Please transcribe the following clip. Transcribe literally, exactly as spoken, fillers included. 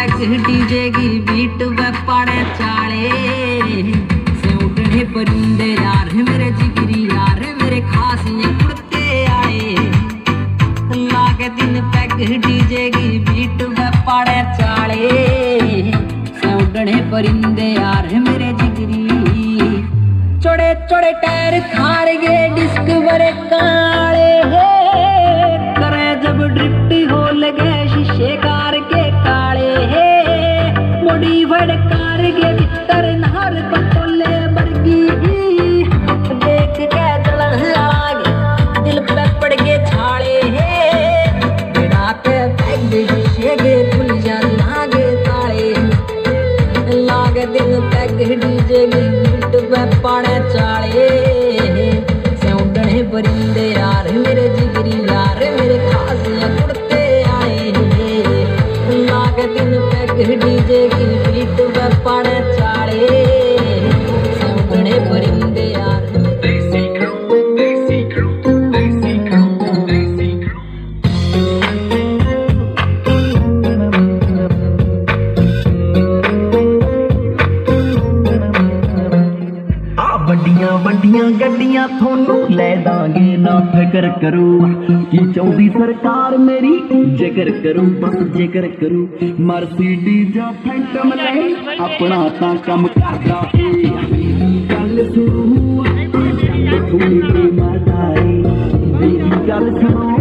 peg DJ की beat वे पाड़े चाले से उड़ने परिंदे यार मेरे जिगरी यार मेरे खास ये कुर्ते आए लागे दिन पैग डीजे की बीट वे पाड़े चाले से उड़ने परिंदे यार मेरे जिगरी चौड़े चौड़े टायर थार गे डिस्क बड़े काले करे जब ड्रिफ्ट हो लगे शीशे कार के काले मॉडिफाइड कार के भीतर नहर पटोले बरगी देख के जलन आगे दिल पे पड़ के छाले बिना के पैग शीशे के खुल जा लागे ताले लागे दिन पैग डीजे की बीट पे पाड़े चाले से उड़ने परिंदे यार मेरे जिगरी यार मेरे खास या कुर्ते आए लागे दिन पैग डीजे की बीट पे पाड़े चाले से उड़ने परिंदे यार वड्डियां वड्डियां गड्डियां थोनू ले दांगे ना फिक्र करो की चाहती सरकार मेरी जिक्र करूं बस जिक्र करूं मर्सिडीज जा फैंटम ले अपना ता कम करदा गल सुनो थोड़ी मरदा मेरी गल सुनो